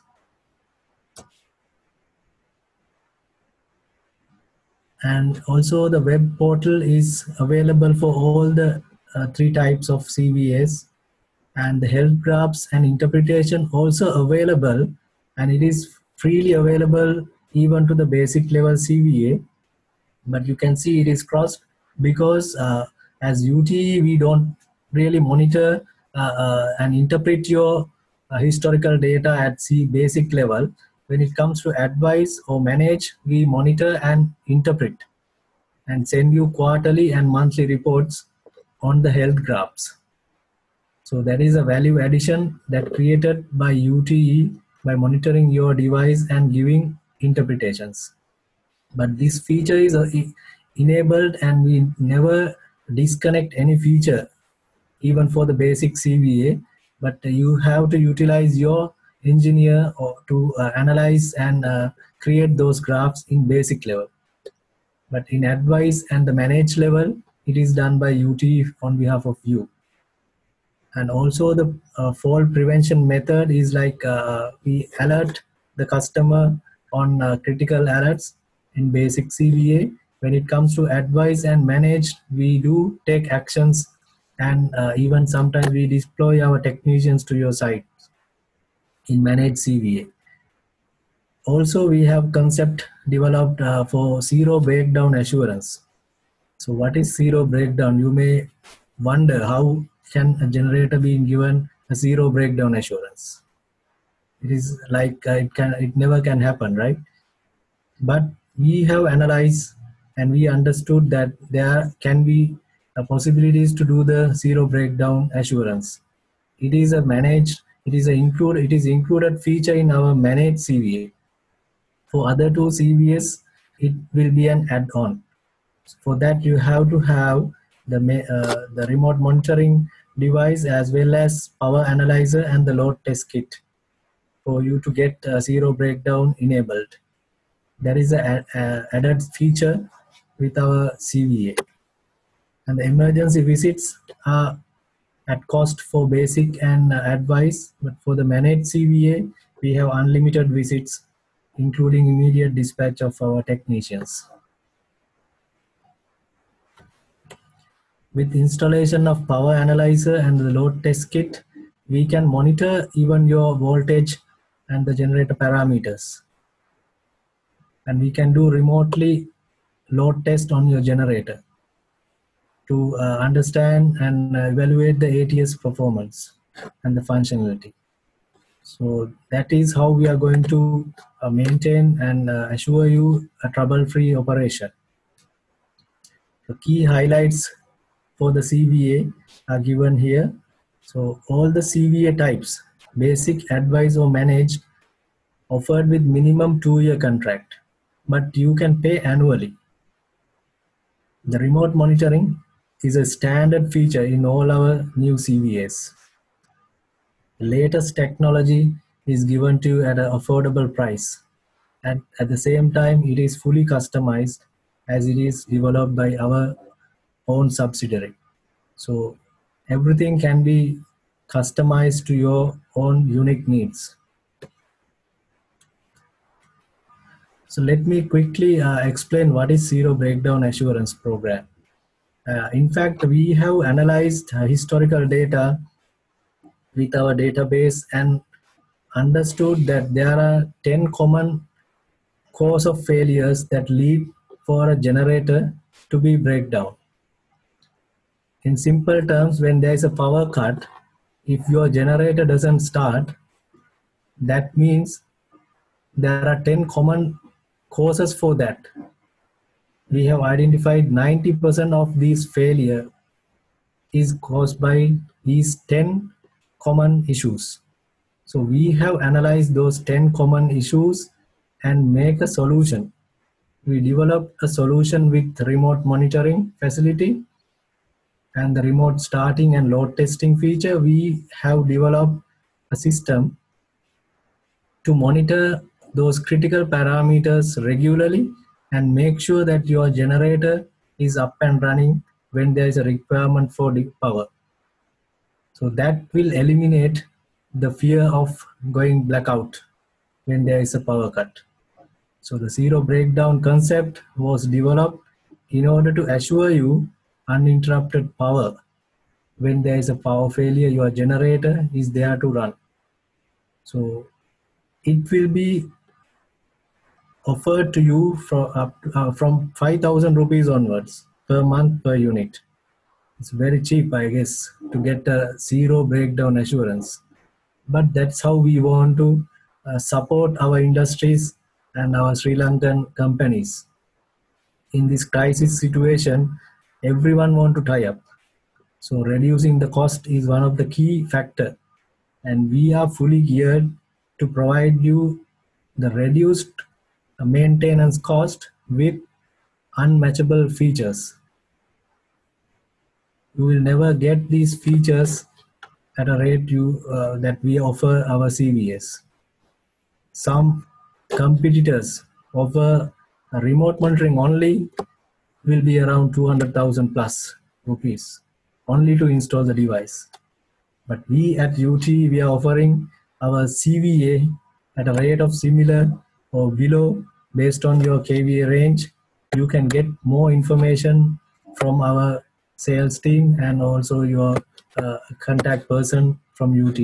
And also the web portal is available for all the three types of CVAs, and the health graphs and interpretation also available, and it is freely available even to the basic level CVA. But you can see it is crossed because as UTE we don't really monitor and interpret your historical data at basic level. When it comes to advise or manage, we monitor and interpret and send you quarterly and monthly reports on the health graphs. So that is a value addition that created by UTE by monitoring your device and giving interpretations. But this feature is enabled, and we never disconnect any feature even for the basic CVA, but you have to utilize your engineer or to analyze and create those graphs in basic level. But in advice and the manage level, it is done by UTE on behalf of you. And also the fault prevention method is like we alert the customer on critical alerts in basic CVA. When it comes to advise and manage, we do take actions, and even sometimes we deploy our technicians to your site in managed CVA. Also, we have concept developed for zero breakdown assurance. So what is zero breakdown? You may wonder, how can a generator be given a zero breakdown assurance? It is like it never can happen, right? But we have analyzed and we understood that there can be possibilities to do the zero breakdown assurance. It is a managed, it is included feature in our managed CVA. For other two CVAs, it will be an add-on. For that, you have to have the remote monitoring device as well as power analyzer and the load test kit for you to get zero breakdown enabled. There is an added feature with our CVA. And the emergency visits are at cost for basic and advice, but for the managed CVA, we have unlimited visits, including immediate dispatch of our technicians. With installation of power analyzer and the load test kit, we can monitor even your voltage and the generator parameters. And we can do remotely load test on your generator to understand and evaluate the ATS performance and the functionality. So that is how we are going to maintain and assure you a trouble-free operation. The key highlights for the CVA are given here. So all the CVA types, basic, advise or manage, offered with minimum 2-year contract, but you can pay annually. The remote monitoring is a standard feature in all our new CVAs. The latest technology is given to you at an affordable price, and at the same time it is fully customized as it is developed by our own subsidiary. So everything can be customized to your own unique needs. So let me quickly explain what is Zero Breakdown Assurance Program. In fact, we have analyzed historical data with our database and understood that there are 10 common cause of failures that lead for a generator to be breakdown. In simple terms, when there is a power cut, if your generator doesn't start, That means there are 10 common causes for that. We have identified 90% of these failure is caused by these 10 common issues. So we have analyzed those 10 common issues and make a solution. We developed a solution with remote monitoring facility and the remote starting and load testing feature. We have developed a system to monitor those critical parameters regularly and make sure that your generator is up and running when there is a requirement for the power. So that will eliminate the fear of going blackout when there is a power cut. So the zero breakdown concept was developed in order to assure you uninterrupted power. When there is a power failure, your generator is there to run. So it will be offered to you from 5,000 rupees onwards per month per unit. It's very cheap, I guess, to get a zero breakdown assurance. But that's how we want to support our industries and our Sri Lankan companies. In this crisis situation, everyone want to tie up. So reducing the cost is one of the key factor, and we are fully geared to provide you the reduced maintenance cost with unmatchable features. You will never get these features at a rate that we offer our CVS. Some competitors offer a remote monitoring only will be around 200,000 plus rupees only to install the device. But we at UT, we are offering our CVA at a rate of similar or below based on your KVA range. You can get more information from our sales team and also your contact person from UT.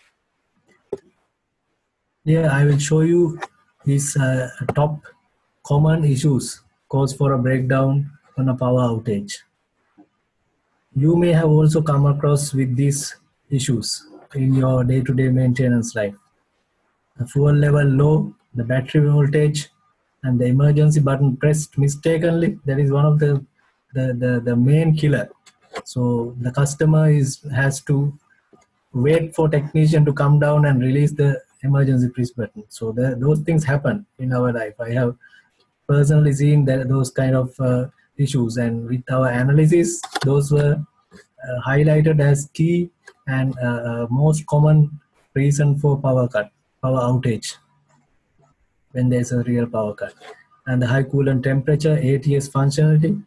Here I will show you these top common issues cause for a breakdown on a power outage. You may have also come across with these issues in your day-to-day maintenance life. The fuel level low, the battery voltage, and the emergency button pressed mistakenly. That is one of the main killer. So the customer has to wait for technician to come down and release the emergency press button. So those things happen in our life. I have personally seen those kind of issues, and with our analysis, those were highlighted as key and most common reason for power outage when there's a real power cut. And the high coolant temperature, ATS functionality,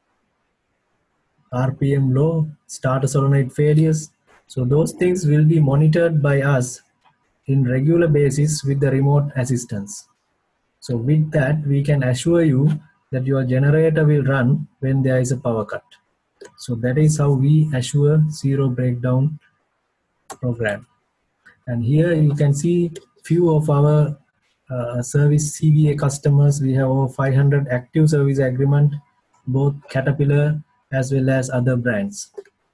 RPM low, starter solenoid failures. So those things will be monitored by us in regular basis with the remote assistance. So with that, we can assure you that your generator will run when there is a power cut. So that is how we assure zero breakdown program. And here you can see few of our service CVA customers. We have over 500 active service agreement, both Caterpillar as well as other brands.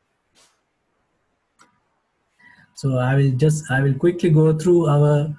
So I will quickly go through our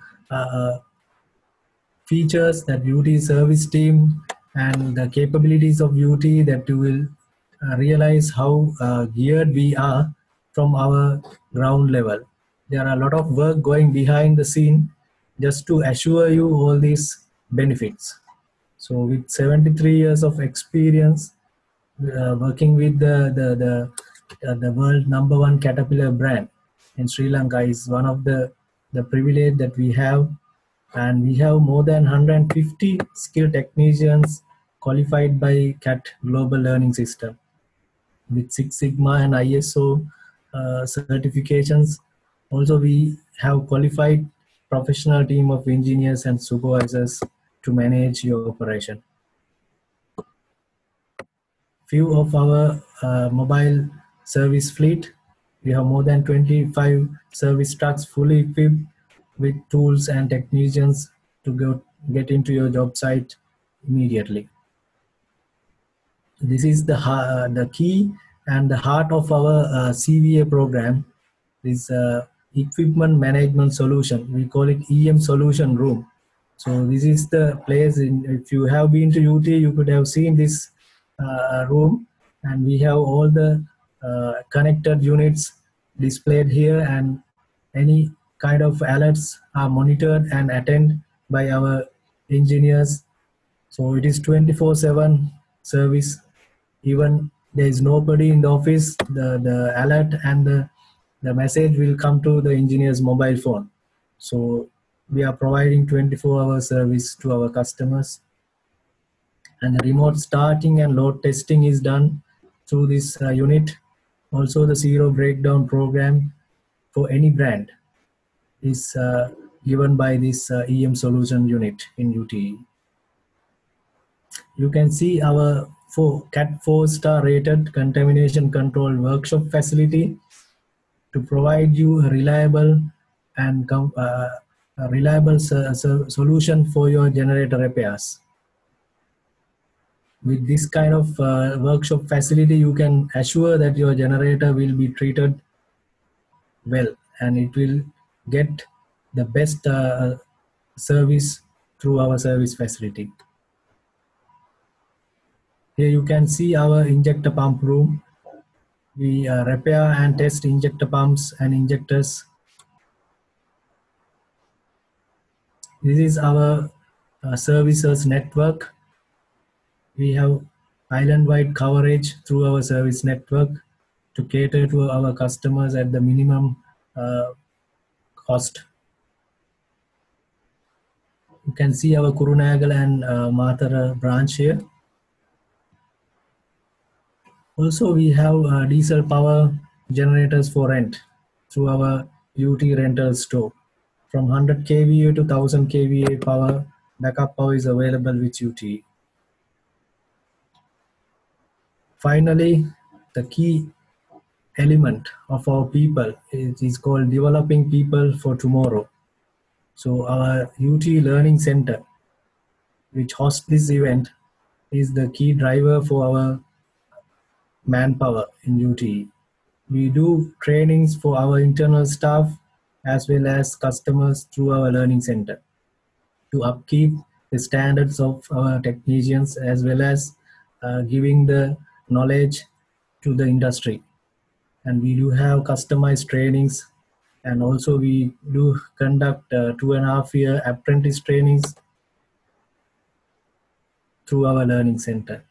features that UT service team and the capabilities of UT, that you will realize how geared we are from our ground level. There are a lot of work going behind the scene just to assure you all these benefits. So with 73 years of experience working with the world #1 Caterpillar brand in Sri Lanka is one of the privilege that we have. And we have more than 150 skilled technicians qualified by CAT Global Learning System with Six Sigma and ISO certifications. Also, we have qualified professional team of engineers and supervisors to manage your operation. Few of our mobile service fleet, we have more than 25 service trucks fully equipped with tools and technicians to get into your job site immediately. This is the key and the heart of our CVA program. Is equipment management solution. We call it EM solution room. So this is the place. If you have been to UT, you could have seen this room, and we have all the connected units displayed here, and any kind of alerts are monitored and attended by our engineers. So it is 24/7 service. Even there is nobody in the office, the alert and the message will come to the engineer's mobile phone. So we are providing 24-hour service to our customers. And the remote starting and load testing is done through this unit. Also, the zero breakdown program for any brand is given by this EM solution unit in UTE. You can see our CAT 4-star rated contamination control workshop facility to provide you a reliable and solution for your generator repairs. With this kind of workshop facility, you can assure that your generator will be treated well and it will get the best service through our service facility. Here you can see our injector pump room. We repair and test injector pumps and injectors. This is our services network. We have island-wide coverage through our service network to cater to our customers at the minimum cost. You can see our Kurunagal and Matara branch here. Also, we have diesel power generators for rent through our UT rental store. From 100 kVA to 1000 kVA power, backup power is available with UT. Finally, the key element of our people is called developing people for tomorrow. So our UT Learning Center, which hosts this event, is the key driver for our manpower in UT. We do trainings for our internal staff as well as customers through our learning center to upkeep the standards of our technicians as well as giving the knowledge to the industry. And we do have customized trainings, and also we do conduct 2.5-year apprentice trainings through our learning center.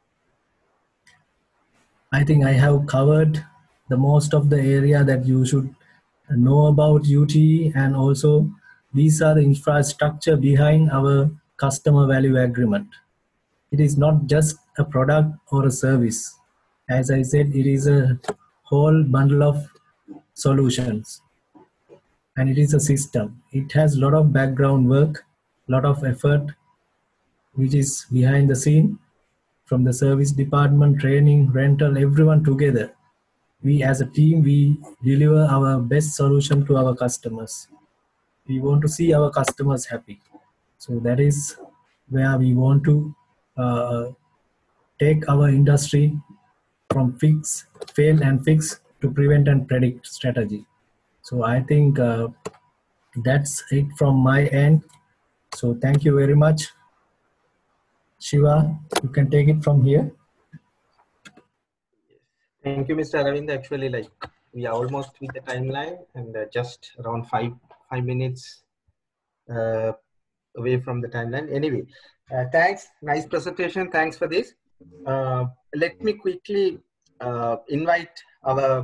I think I have covered the most of the area that you should know about UTE, and also these are the infrastructure behind our customer value agreement. It is not just a product or a service. As I said, it is a whole bundle of solutions, and it is a system. It has a lot of background work, a lot of effort, which is behind the scene, from the service department, training, rental, everyone together. We as a team, we deliver our best solution to our customers. We want to see our customers happy. So that is where we want to take our industry from fail and fix to prevent and predict strategy. So I think that's it from my end. So thank you very much. Shiva, you can take it from here. Thank you, Mr. Aravind. Actually, like, we are almost with the timeline, and just around five minutes away from the timeline. Anyway, thanks. Nice presentation. Thanks for this. Let me quickly invite our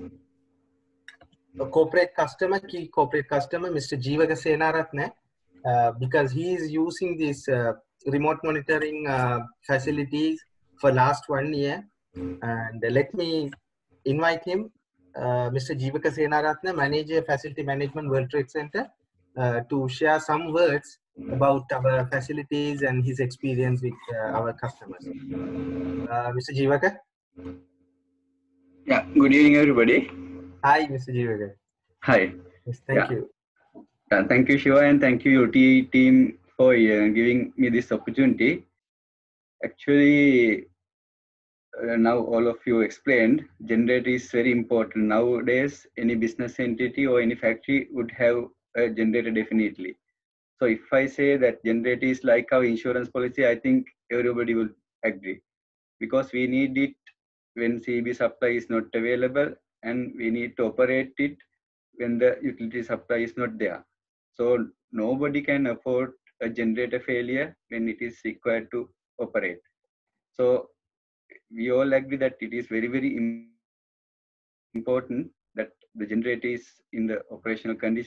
corporate customer, key corporate customer, Mr. Jeevaga Senaratne, because he is using this remote monitoring facilities for last 1 year. And let me invite him, Mr. Jeevaga Senaratne, Manager Facility Management, World Trade Center, to share some words about our facilities and his experience with our customers. Mr. Jeevaga? Yeah, good evening, everybody. Hi, Mr. Jeevaga. Hi. Yes, thank you. Thank you, Shiva, and thank you, UT team, for giving me this opportunity. Actually, now all of you explained, generator is very important. Nowadays, any business entity or any factory would have a generator definitely. So if I say that generator is like our insurance policy, I think everybody will agree, because we need it when CB supply is not available, and we need to operate it when the utility supply is not there. So nobody can afford a generator failure when it is required to operate. So we all agree that it is very, very important that the generator is in the operational condition,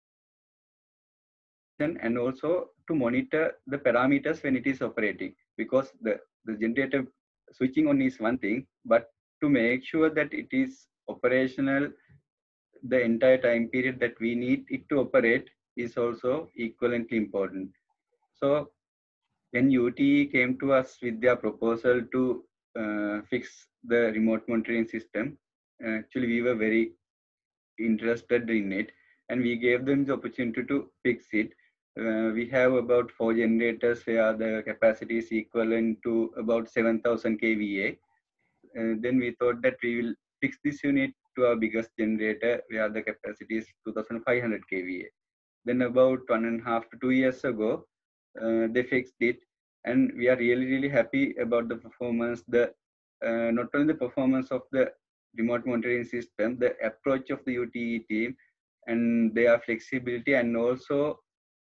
and also to monitor the parameters when it is operating, because the generator switching on is one thing, but to make sure that it is operational the entire time period that we need it to operate is also equivalently important. So when UTE came to us with their proposal to fix the remote monitoring system, actually we were very interested in it, and we gave them the opportunity to fix it. We have about 4 generators where the capacity is equivalent to about 7,000 kVA. Then we thought that we will fix this unit to our biggest generator where the capacity is 2,500 kVA. Then about 1.5 to 2 years ago, they fixed it, and we are really, really happy about the performance. Not only the performance of the remote monitoring system, the approach of the UTE team and their flexibility, and also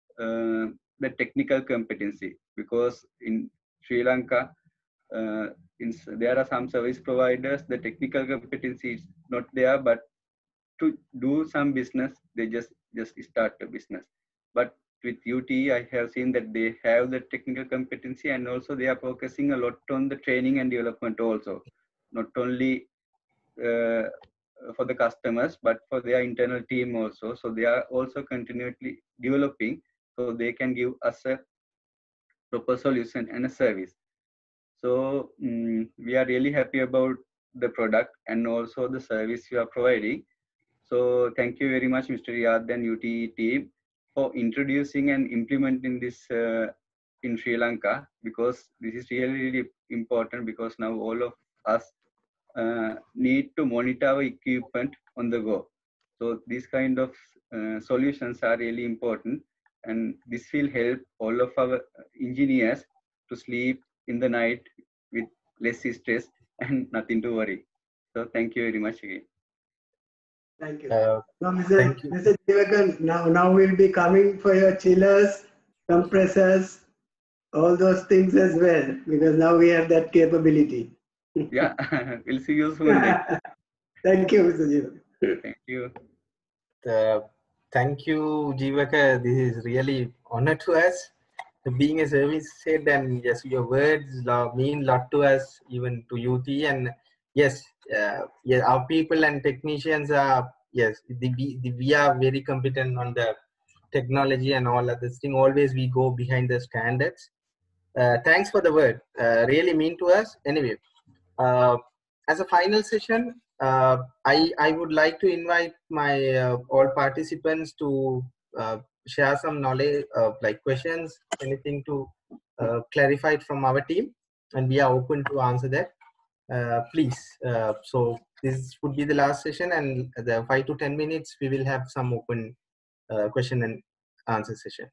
the technical competency, because in Sri Lanka, there are some service providers, the technical competency is not there, but to do some business, they just start a business. But with UTE, I have seen that they have the technical competency, and also they are focusing a lot on the training and development also, not only for the customers, but for their internal team also. So they are also continually developing, so they can give us a proper solution and a service. So we are really happy about the product and also the service you are providing. So thank you very much, Mr. Riyad and UTE team, for introducing and implementing this in Sri Lanka, because this is really, really important, because now all of us need to monitor our equipment on the go. So these kind of solutions are really important, and this will help all of our engineers to sleep in the night with less stress and nothing to worry. So thank you very much again. Thank you. Thank you. Mr. Jeevakan, now we'll be coming for your chillers, compressors, all those things as well, because now we have that capability. Yeah, we'll see you soon then. Thank you, Mr. Jeevakan. Thank you. Thank you, Jeevaka. This is really honor to us. Being a service head, and yes, your words mean a lot to us, even to UT. And yes, yeah, our people and technicians are, yes, we are very competent on the technology and all other thing. Always we go behind the standards. Thanks for the word. Really mean to us. Anyway, as a final session, I would like to invite my all participants to share some knowledge, like questions, anything to clarify from our team, and we are open to answer that. Please. So this would be the last session, and the 5 to 10 minutes we will have some open question and answer session.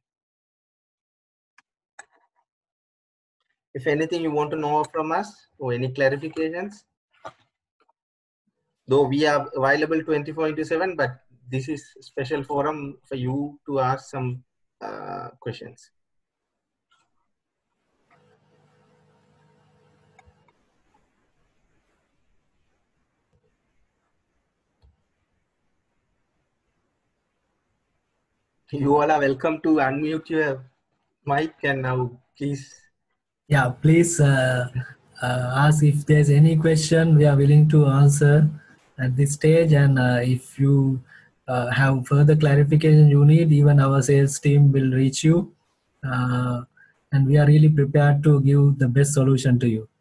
If anything you want to know from us or any clarifications, though we are available 24/7, but this is a special forum for you to ask some questions. You all are welcome to unmute your mic, and now please. Yeah, please ask if there's any question. We are willing to answer at this stage, and if you have further clarification you need, even our sales team will reach you, and we are really prepared to give the best solution to you.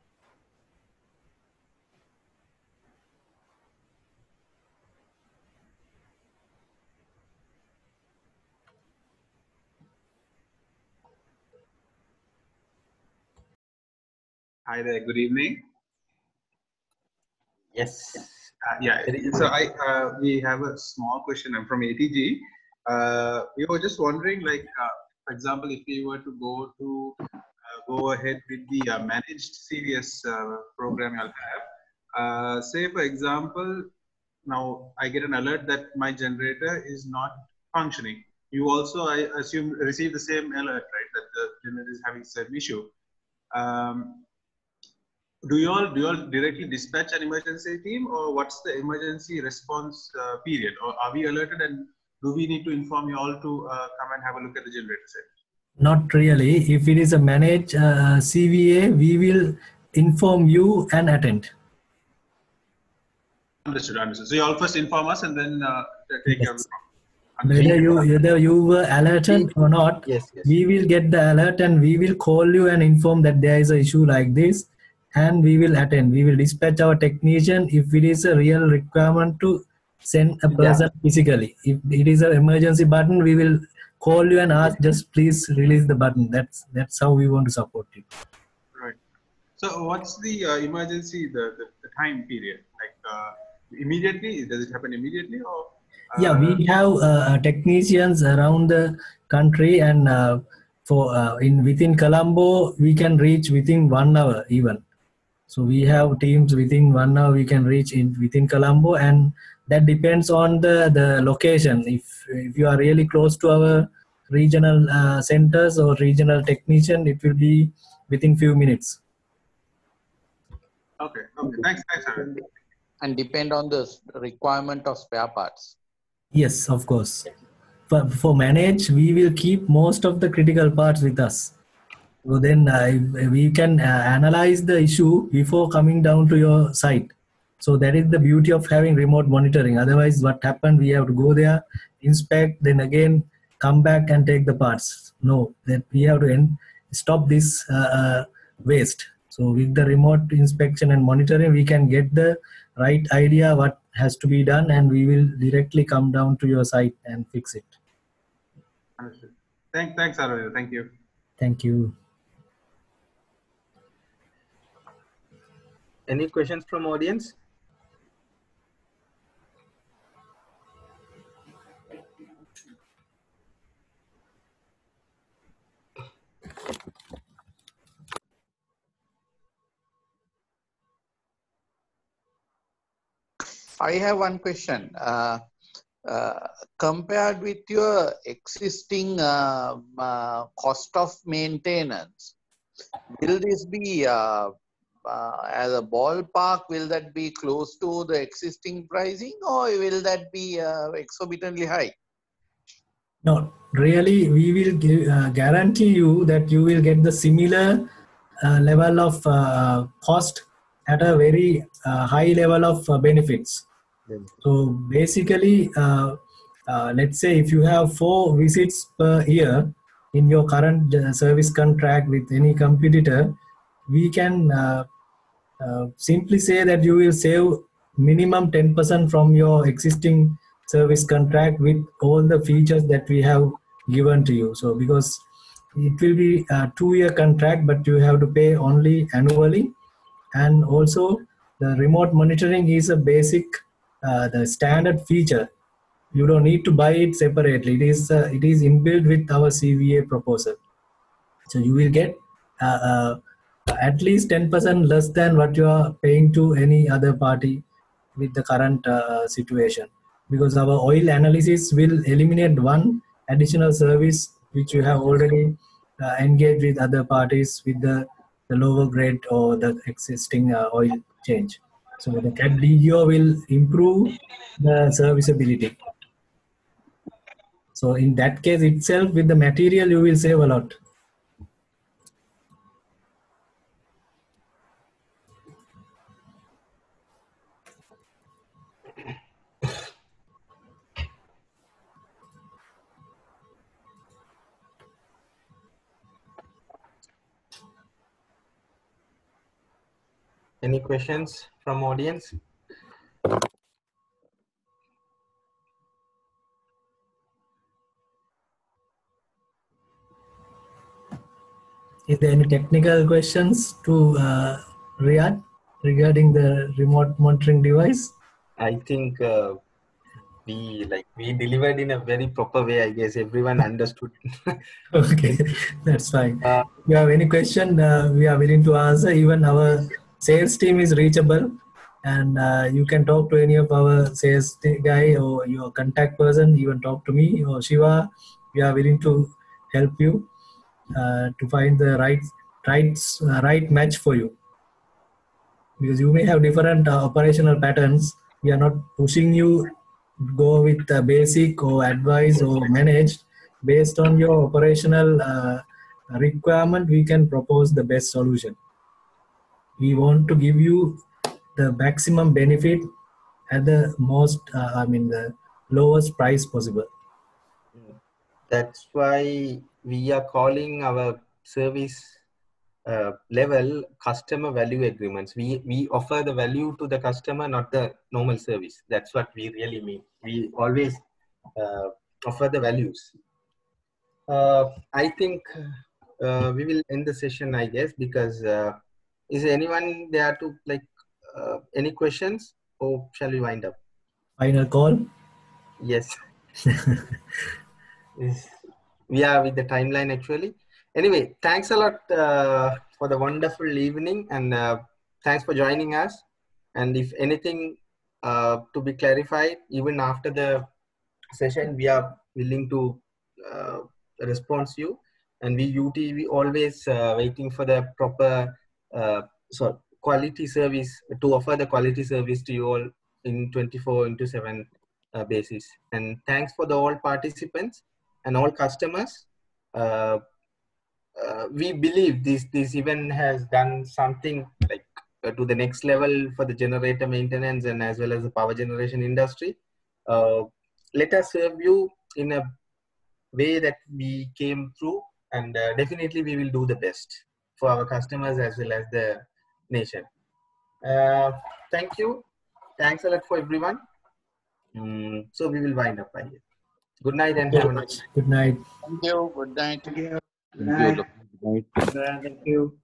Hi there, good evening. Yes. Yeah. So we have a small question. I'm from ATG. We were just wondering, like, for example, if we were to go ahead with the managed CVS program you'll have, say for example, now I get an alert that my generator is not functioning. You also, I assume, receive the same alert, right? That the generator is having some issue. Do you all directly dispatch an emergency team, or what's the emergency response period? Or are we alerted, and do we need to inform you all to come and have a look at the generator set? Not really. If it is a managed CVA, we will inform you and attend. Understood, understood. So you all first inform us and then take care of the problem. Whether you were alerted or not, yes. We will get the alert and we will call you and inform that there is an issue like this, and we will attend. We will dispatch our technician if it is a real requirement to send a person physically. If it is an emergency button, we will call you and ask, just please release the button. That's how we want to support you. Right. So what's the emergency, the time period? Like immediately? Does it happen immediately, or? Yeah, we have technicians around the country, and within Colombo, we can reach within 1 hour even. So we have teams within 1 hour we can reach within Colombo, and that depends on the location. If you are really close to our regional centers or regional technician, it will be within few minutes. Okay. Thanks, Arvind. And depend on the requirement of spare parts. Yes, of course. For manage, we will keep most of the critical parts with us. So then we can analyze the issue before coming down to your site. So that is the beauty of having remote monitoring. Otherwise, what happened, we have to go there, inspect, then again come back and take the parts. No, that we have to stop this waste. So with the remote inspection and monitoring, we can get the right idea what has to be done, and we will directly come down to your site and fix it. Understood. Thanks, Arvind. Thank you. Thank you. Any questions from audience? I have one question. Compared with your existing cost of maintenance, will this be as a ballpark, will that be close to the existing pricing, or will that be exorbitantly high? No, really, we will guarantee you that you will get the similar level of cost at a very high level of benefits. So basically, let's say if you have 4 visits per year in your current service contract with any competitor, we can simply say that you will save minimum 10% from your existing service contract with all the features that we have given to you. So because it will be a 2-year contract, but you have to pay only annually, and also the remote monitoring is a basic the standard feature. You don't need to buy it separately. It is inbuilt with our CVA proposal. So you will get at least 10% less than what you are paying to any other party with the current situation, because our oil analysis will eliminate one additional service which you have already engaged with other parties with the lower grade or the existing oil change. So the CAT-DGO will improve the serviceability. So in that case itself, with the material, you will save a lot. Any questions from audience? Is there any technical questions to Riyadh? regarding the remote monitoring device? I think we delivered in a very proper way. I guess everyone understood. Okay, that's fine. If you have any question, we are willing to answer. Even our sales team is reachable, and you can talk to any of our sales guy or your contact person. Even talk to me or Shiva. We are willing to help you to find the right match for you, because you may have different operational patterns. We are not pushing you go with basic or advice or managed. Based on your operational requirement, we can propose the best solution. We want to give you the maximum benefit at the most the lowest price possible. That's why we are calling our service level customer value agreements. We offer the value to the customer, not the normal service. That's what we really mean. We always offer the values. I think we will end the session, I guess, because is anyone there to any questions, or shall we wind up? Final call? Yes. We are with the timeline actually. Anyway, thanks a lot for the wonderful evening, and thanks for joining us. And if anything to be clarified, even after the session, we are willing to respond to you. And we always waiting for the proper quality service to offer the quality service to you all in 24/7 basis. And thanks for the all participants and all customers. We believe this event has done something to the next level for the generator maintenance and as well as the power generation industry. Let us serve you in a way that we came through, and definitely we will do the best for our customers as well as the nation. Thank you. Thanks a lot for everyone. So we will wind up by here. Good night and have a nice. Good night. Thank you. Good night. Thank you. Thank you. Thank you.